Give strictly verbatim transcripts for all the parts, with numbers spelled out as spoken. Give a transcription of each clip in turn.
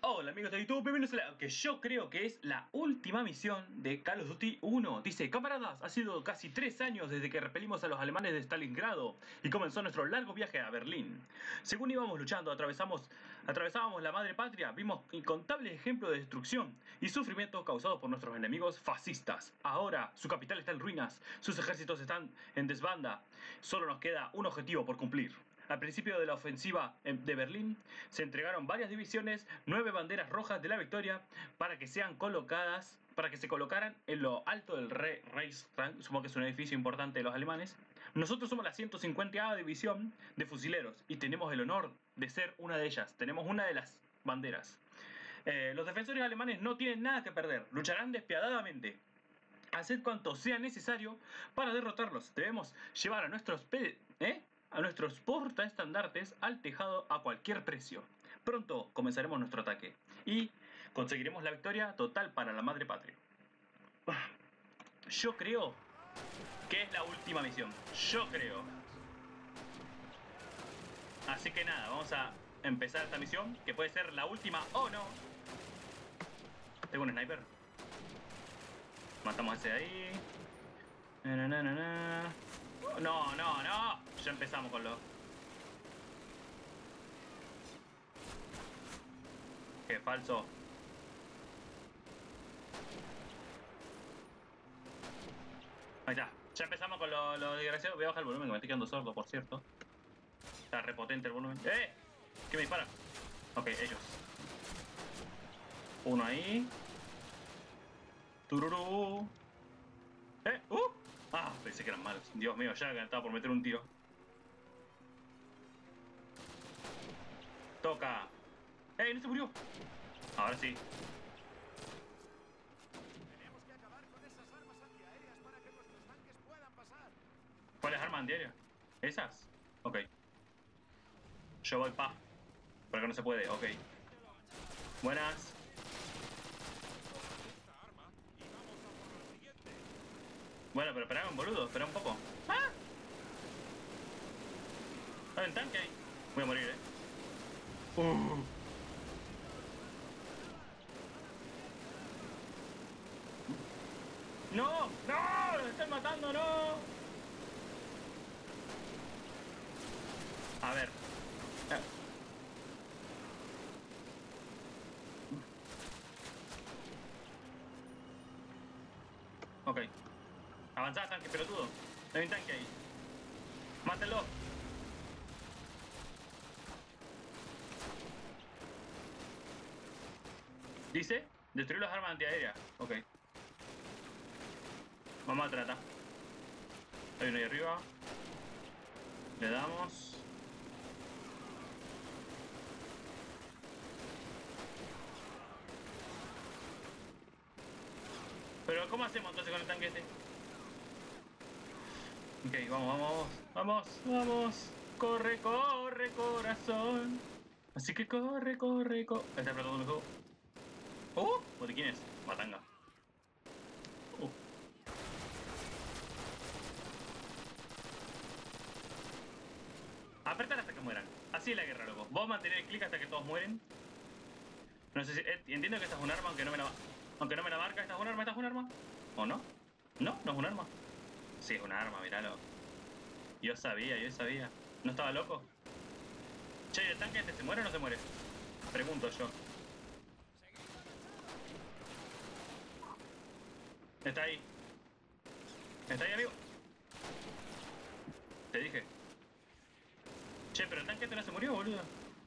Hola amigos de YouTube, bienvenidos a la que yo creo que es la última misión de Call of Duty uno. Dice: camaradas, ha sido casi tres años desde que repelimos a los alemanes de Stalingrado y comenzó nuestro largo viaje a Berlín. Según íbamos luchando, atravesamos, atravesábamos la madre patria, vimos incontables ejemplos de destrucción y sufrimiento causados por nuestros enemigos fascistas. Ahora, su capital está en ruinas, sus ejércitos están en desbanda, solo nos queda un objetivo por cumplir. Al principio de la ofensiva de Berlín, se entregaron varias divisiones, nueve banderas rojas de la victoria, para que sean colocadas, para que se colocaran en lo alto del Re Reichstag, supongo que es un edificio importante de los alemanes. Nosotros somos la ciento cincuenta división de fusileros y tenemos el honor de ser una de ellas. Tenemos una de las banderas. Eh, los defensores alemanes no tienen nada que perder, lucharán despiadadamente. Haced cuanto sea necesario para derrotarlos. Debemos llevar a nuestros pe ¿eh? a nuestros portaestandartes al tejado a cualquier precio. Pronto comenzaremos nuestro ataque y conseguiremos la victoria total para la madre patria. Yo creo que es la última misión. Yo creo. Así que nada, vamos a empezar esta misión, que puede ser la última o no. Tengo un sniper. Matamos a ese de ahí. Na, na, na, na. No, no, no. Ya empezamos con lo... Qué falso. Ahí está. Ya empezamos con lo, lo desgraciado. Voy a bajar el volumen, que me estoy quedando sordo, por cierto. Está repotente el volumen. ¡Eh! ¿Qué me dispara? Ok, ellos. Uno ahí. Tururú. ¡Eh! ¡Uh! Ah, pensé que eran malos. Dios mío, ya estaba por meter un tiro. Toca. ¡Eh! ¡No se murió! Ahora sí. Tenemos que acabar con esas armas antiaéreas para que nuestros tanques puedan pasar. ¿Cuáles armas antiaéreas? ¿Esas? Ok. Yo voy pa. Porque no se puede, ok. Buenas. Bueno, pero esperá un boludo, espera un poco. ¡Ah! Hay un tanque ahí. Voy a morir, eh. Uh. ¡No! ¡No! ¡Los están matando, no! A ver. Eh. Ok. Avanzá, tanque, pelotudo. Hay un tanque ahí. ¡Mátenlo! Dice, destruir las armas antiaéreas. Ok. Vamos a tratar. Hay uno ahí arriba. Le damos. Pero ¿cómo hacemos entonces con el tanque este? Ok, vamos, vamos, vamos, vamos. Corre, corre, corazón. Así que corre, corre, corre. Está explotando el juego. ¡Uh! Botiquines. Matanga. Uh. Apretar hasta que mueran. Así es la guerra, loco. Vos mantener el clic hasta que todos mueren. No sé si... Eh, entiendo que esta es un arma, aunque no me la... Aunque no me la marca. ¿Esta es un arma? ¿Esta es un arma? ¿O no? No, no es un arma. Sí, es un arma, míralo. Yo sabía, yo sabía. ¿No estaba loco? Che, ¿y el tanque este se muere o no se muere? Pregunto yo. Está ahí. Está ahí, amigo. Te dije. Che, pero el tanque este no se murió, boludo.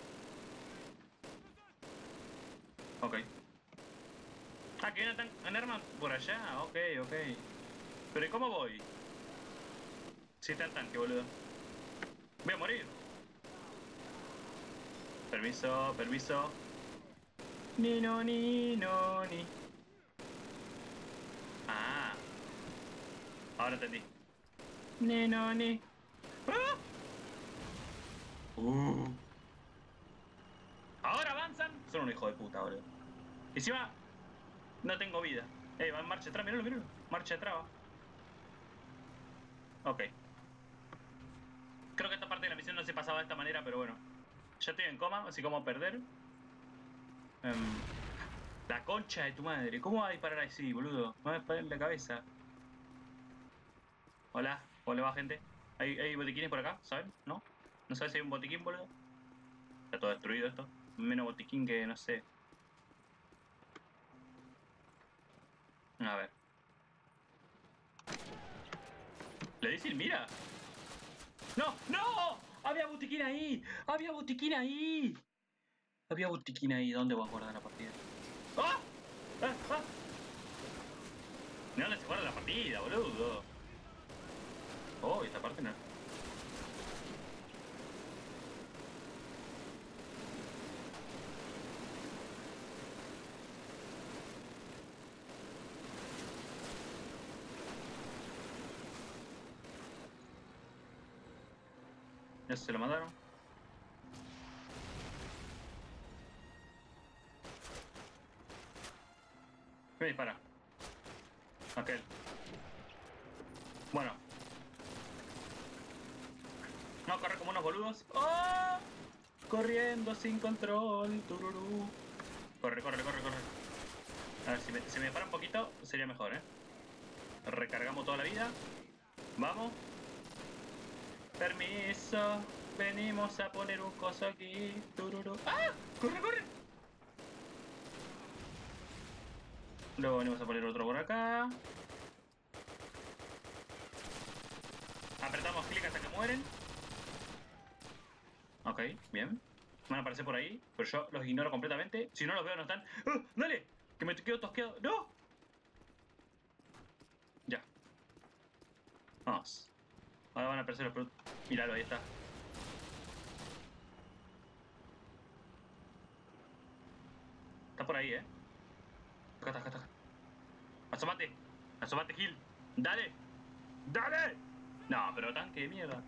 Ok. Ah, que hay una, una arma por allá. Ok, ok. Pero ¿y cómo voy? Sí está el tanque, boludo. Voy a morir. Permiso, permiso. Ni no, ni no, ni. Ah. Ahora entendí. Ni no, ni. ¡Ah! Uh. Ahora avanzan. Son un hijo de puta, boludo. Y encima no tengo vida. Eh, va en marcha atrás, miralo, miralo. Marcha atrás, va. Ok. Creo que esta parte de la misión no se pasaba de esta manera, pero bueno. Ya estoy en coma, así como perder. Em, la concha de tu madre. ¿Cómo va a disparar así, boludo? Me va a disparar en la cabeza. Hola. Hola, va, gente. ¿Hay, hay botiquines por acá? ¿Saben? ¿No? ¿No sabes si hay un botiquín, boludo? Está todo destruido esto. Menos botiquín que, no sé. A ver. ¿Le dicen mira? ¡No! ¡No! ¡Había botiquín ahí! ¡Había botiquín ahí! Había botiquín ahí. ¿Dónde voy a guardar la partida? ¡Ah! ¡Ah! ¡Ah! ¿De dónde se guarda la partida, boludo? Oh, esta parte no. Ya se lo mandaron. ¿Qué me dispara? Aquel. Bueno. No, corre como unos boludos. ¡Oh! Corriendo sin control. Tururú. Corre, corre, corre, corre. A ver, si me, si me para un poquito, sería mejor, ¿eh? Recargamos toda la vida. Vamos. Permiso. Venimos a poner un coso aquí. Tururú. ¡Ah! ¡Corre, corre! Luego venimos a poner otro por acá. Apretamos clic hasta que mueren. Ok, bien. Van a aparecer por ahí, pero yo los ignoro completamente. Si no los veo, no están. ¡Ah! ¡Dale! Que me quedo tosqueado. ¡No! Ya. Vamos. Ahora van a aparecer los productos. Míralo, ahí está. Está por ahí, eh. Acá está, acá está. Asómate. Asómate, Gil. Dale. ¡Dale! No, pero tanque de mierda.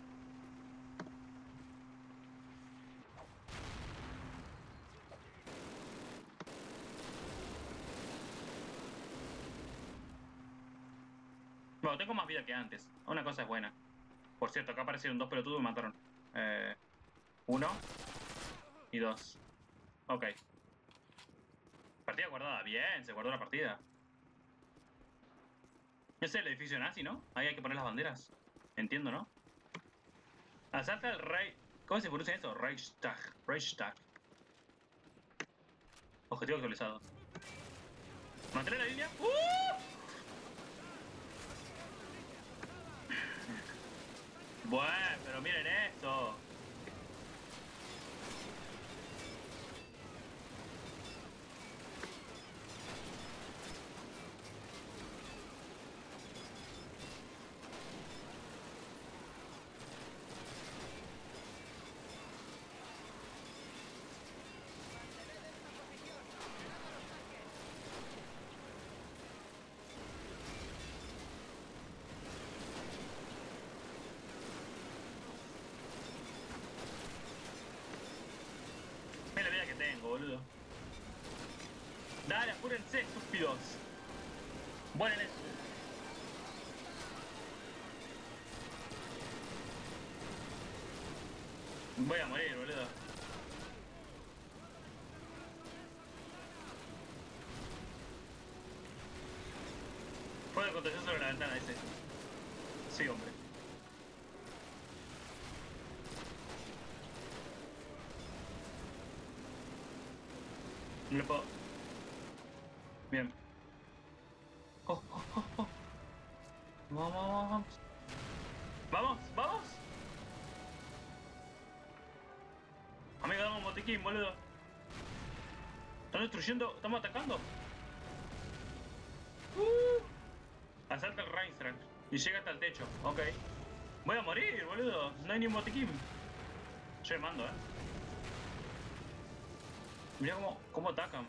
Bueno, tengo más vida que antes. Una cosa es buena. Por cierto, acá aparecieron dos pelotudos y me mataron. Eh, uno y dos. Ok. Partida guardada. Bien, se guardó la partida. Ese es el edificio nazi, ¿no? Ahí hay que poner las banderas. Entiendo, ¿no? Asalta el rey... ¿Cómo se pronuncia eso? Reichstag. Reichstag. Objetivo actualizado. ¿Mantener la línea? ¡Uh! Bueno, pero miren esto. Mira la vida que tengo, boludo. Dale, apúrense, estúpidos. Vuelen eso. Voy a morir, boludo. Fuego de contención sobre la ventana, dice. Sí, hombre. No le puedo. Bien. Oh, oh, oh, oh. Vamos, vamos, vamos. Vamos, vamos. Amigo, dame un botiquín, boludo. Están destruyendo, estamos atacando. Uh. Asalta el Reinstrand y llega hasta el techo. Ok. Voy a morir, boludo. No hay ni un botiquín. Yo mando, eh. Mirá cómo, cómo atacan.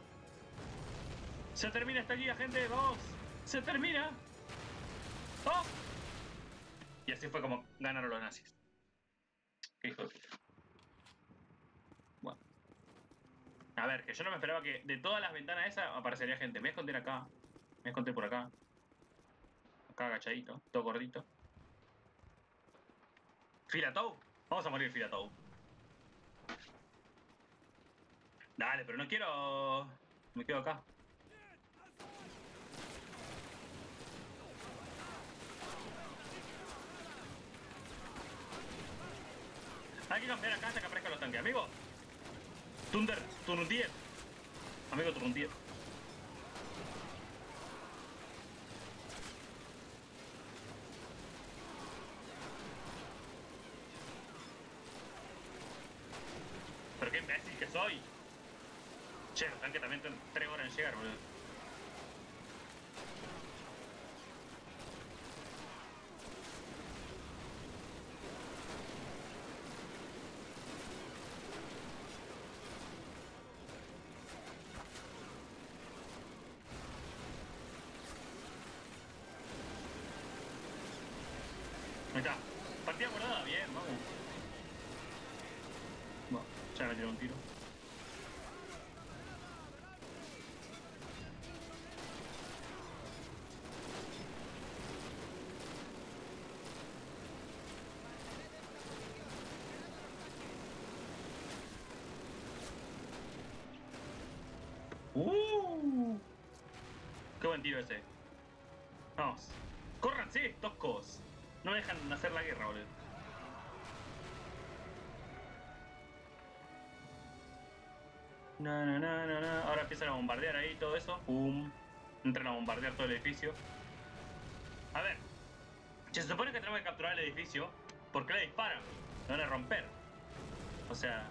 Se termina esta guía, gente. Vamos. Se termina. ¡Oh! Y así fue como ganaron los nazis. Qué hijo de puta. Bueno. A ver, que yo no me esperaba que de todas las ventanas esas aparecería gente. Me voy a esconder acá. Me voy a esconder por acá. Acá agachadito. Todo gordito. Filatou. Vamos a morir, Filatou. Dale, pero no quiero... Me quedo acá. Hay que cambiar acá hasta que aparezcan los tanques, amigo. Thunder, turno diez. Amigo, turno diez. Pero qué imbécil que soy. Che, los tanques también tienen tres horas en llegar, boludo. Ahí está. Partida guardada, bien, vamos. Bueno, ya me tiró un tiro. Uh, qué buen tiro ese. Vamos. ¡Córranse, toscos! No me dejan hacer la guerra, boludo. No, no, no, no, no. Ahora empiezan a bombardear ahí todo eso. Pum. Entran a bombardear todo el edificio. A ver. Se supone que tenemos que capturar el edificio. ¿Por qué le disparan? Lo van a romper. O sea...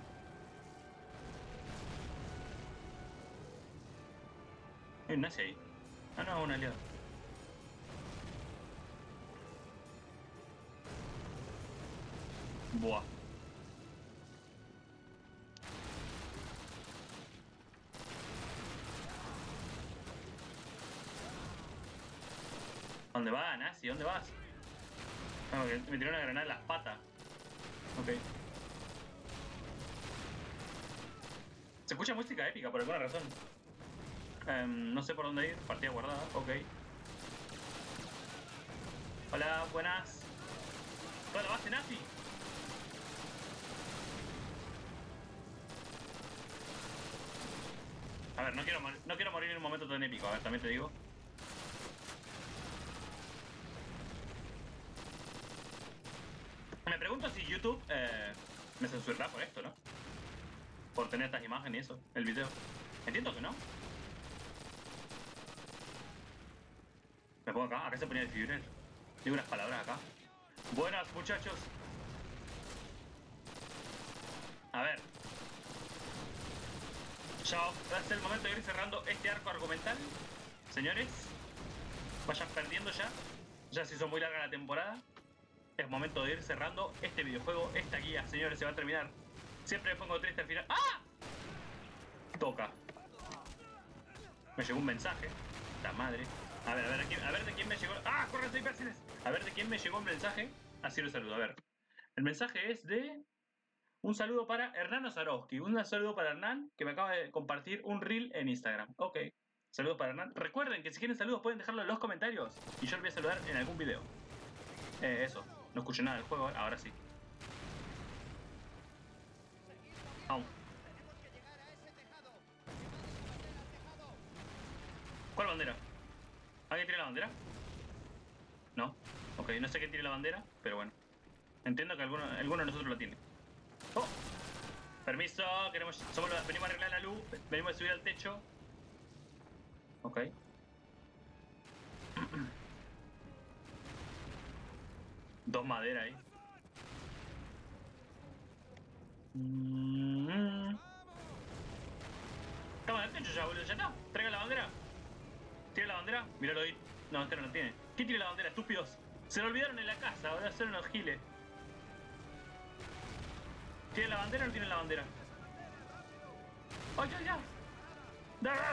Hay un nazi ahí. Ah, no, un aliado. Buah. ¿Dónde vas, nazi? ¿Dónde vas? No, que me tiró una granada en las patas. Ok. Se escucha música épica por alguna razón. Um, no sé por dónde ir. Partida guardada. Ok. Hola, buenas. ¿Toda la base nazi? A ver, no quiero, no quiero morir en un momento tan épico. A ver, también te digo. Me pregunto si YouTube eh, me censurará por esto, ¿no? Por tener estas imágenes y eso, el video. Entiendo que no. Me pongo acá, acá se ponía el Führer. Digo unas palabras acá. Buenas, muchachos. A ver. Ya es el momento de ir cerrando este arco argumental. Señores, vayan perdiendo ya. Ya se hizo muy larga la temporada. Es momento de ir cerrando este videojuego, esta guía, señores, se va a terminar. Siempre me pongo triste al final. ¡Ah! Toca. Me llegó un mensaje. La madre. A ver, a ver, a ver de quién me llegó. ¡Ah! ¡Córrense, imbéciles! A ver de quién me llegó un mensaje. Así lo saludo. A ver. El mensaje es de... Un saludo para Hernán Ozarowski. Un saludo para Hernán, que me acaba de compartir un reel en Instagram. Ok. Saludos para Hernán. Recuerden que si quieren saludos pueden dejarlo en los comentarios. Y yo les voy a saludar en algún video. Eh, eso. No escuché nada del juego, ahora sí. Vamos. ¿Cuál bandera? ¿Alguien tiene la bandera? No. Ok, no sé quién tiene la bandera, pero bueno. Entiendo que alguno, alguno de nosotros la tiene. ¡Oh! Permiso, queremos, somos los, venimos a arreglar la luz, venimos a subir al techo. Ok. Dos maderas ahí. Mm-hmm. Estamos en el techo ya, boludo, ya está. Traiga la bandera. ¿Tiene la bandera? Míralo ahí. No, este no la tiene. ¿Quién tiene la bandera, estúpidos? Se lo olvidaron en la casa, ahora son unos giles. ¿Tiene la bandera o no tiene la bandera? ¡Ay, ay, ay! ¡Dale!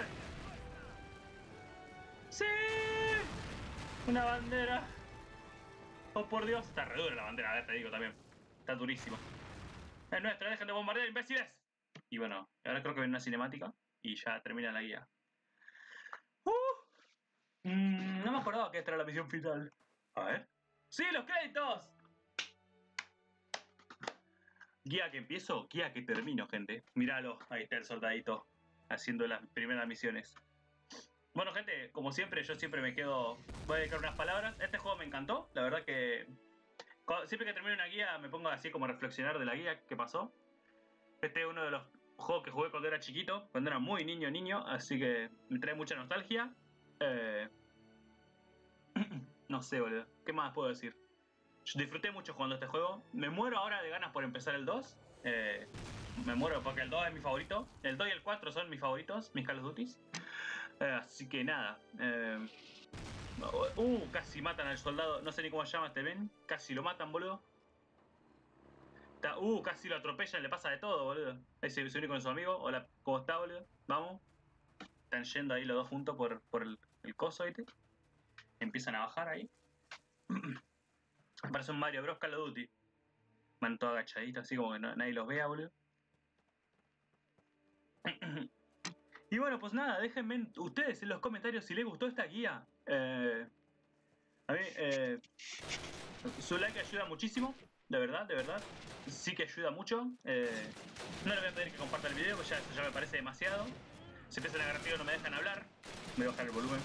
¡Sí! Una bandera. Oh, por Dios. Está re dura la bandera, a ver, te digo también. Está durísima. Es nuestra, dejen de bombardear, imbéciles. Y bueno, ahora creo que viene una cinemática y ya termina la guía. Uh, mm, no me acordaba que esta era la misión final. A ver. ¡Sí, los créditos! Guía que empiezo, guía que termino, gente. Míralo, ahí está el soldadito haciendo las primeras misiones. Bueno, gente, como siempre, yo siempre me quedo... Voy a dedicar unas palabras. Este juego me encantó, la verdad que... Siempre que termino una guía me pongo así como a reflexionar de la guía que pasó. Este es uno de los juegos que jugué cuando era chiquito, cuando era muy niño, niño, así que me trae mucha nostalgia. Eh... no sé, boludo. ¿Qué más puedo decir? Yo disfruté mucho jugando este juego. Me muero ahora de ganas por empezar el dos. Eh, me muero porque el dos es mi favorito. El dos y el cuatro son mis favoritos, mis Call of Duty. Eh, así que nada. Eh, uh, casi matan al soldado. No sé ni cómo se llama este Ben. Casi lo matan, boludo. Está, uh, casi lo atropellan, le pasa de todo, boludo. Ahí se, se une con su amigo. Hola, ¿cómo está, boludo? Vamos. Están yendo ahí los dos juntos por, por el, el coso, ¿viste? Empiezan a bajar ahí. Parece un Mario Bros. Call of Duty. Van todos agachaditos, así como que no, nadie los vea, boludo. Y bueno, pues nada, déjenme ustedes en los comentarios si les gustó esta guía. Eh, a mí, eh, su like ayuda muchísimo, de verdad, de verdad. Sí que ayuda mucho. Eh, no les voy a pedir que compartan el video, porque ya, ya me parece demasiado. Si empiezan a agarrar tiro no me dejan hablar. Voy a bajar el volumen.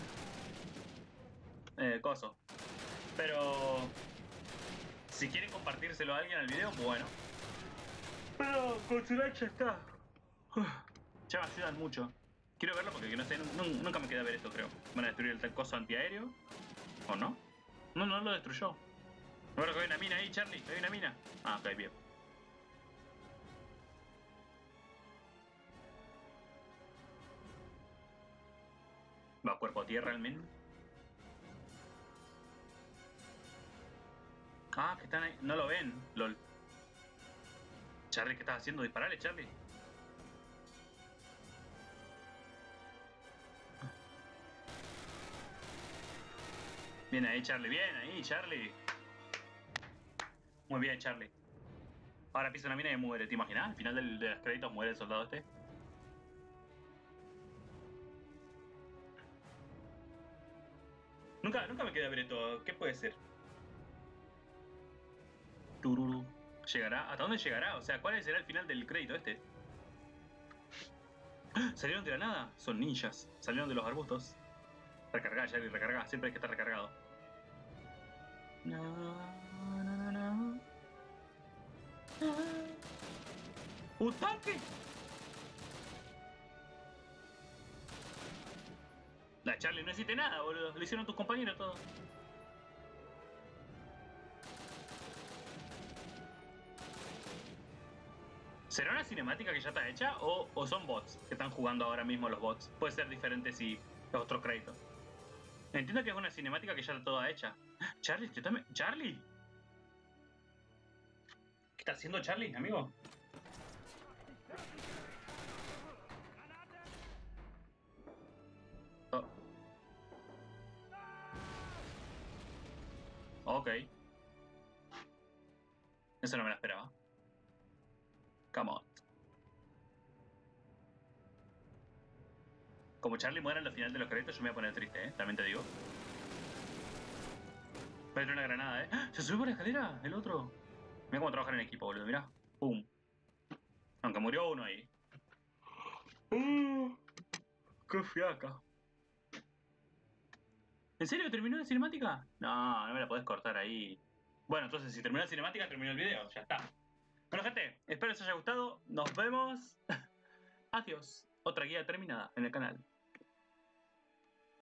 Eh, coso. Pero... si quieren compartírselo a alguien al video, bueno. Pero con su like ya está. Uf, ya me ayudan mucho. Quiero verlo porque no sé, nunca me queda ver esto, creo. ¿Van a destruir el coso antiaéreo? ¿O no? No, no lo destruyó. Ahora que hay una mina ahí, Charlie. Hay una mina. Ah, ok, bien. Va cuerpo a tierra al menos. Ah, que están ahí. No lo ven, lol. Charlie, ¿qué estás haciendo? Disparale, Charlie. Bien ahí, Charlie. Bien ahí, Charlie. Muy bien, Charlie. Ahora pisa una mina y muere. ¿Te imaginas? Al final del, de los créditos muere el soldado este. Nunca, nunca me quedé a ver esto. ¿Qué puede ser? Tururu. ¿Llegará? ¿Hasta dónde llegará? O sea, ¿cuál será el final del crédito este? ¡Ah! ¿Salieron de la nada? Son ninjas. Salieron de los arbustos. Recargá, Jerry, recargá. Siempre hay que estar recargado. No, no, no, no. ¡Un tanque! La Charlie no hiciste nada, boludo. Le hicieron tus compañeros todo. ¿Será una cinemática que ya está hecha o, o son bots que están jugando ahora mismo los bots? Puede ser diferente si es otro crédito. Entiendo que es una cinemática que ya está toda hecha. Charlie, yo también... ¡Charlie! ¿Qué está haciendo Charlie, amigo? Oh. Ok. Eso no me lo esperaba. Come on. Como Charlie muera en el final de los créditos, yo me voy a poner triste, ¿eh? También te digo. Va a tener una granada, ¿eh? ¡Ah! ¡Se subió por la escalera! El otro. Mira cómo trabajan en equipo, boludo. Mira. Pum. Aunque murió uno ahí. Uh, ¡Qué fiaca! ¿En serio terminó la cinemática? No, no me la podés cortar ahí. Bueno, entonces si terminó la cinemática, terminó el video. Ya está. Bueno, gente, espero que les haya gustado. Nos vemos. Adiós. Otra guía terminada en el canal.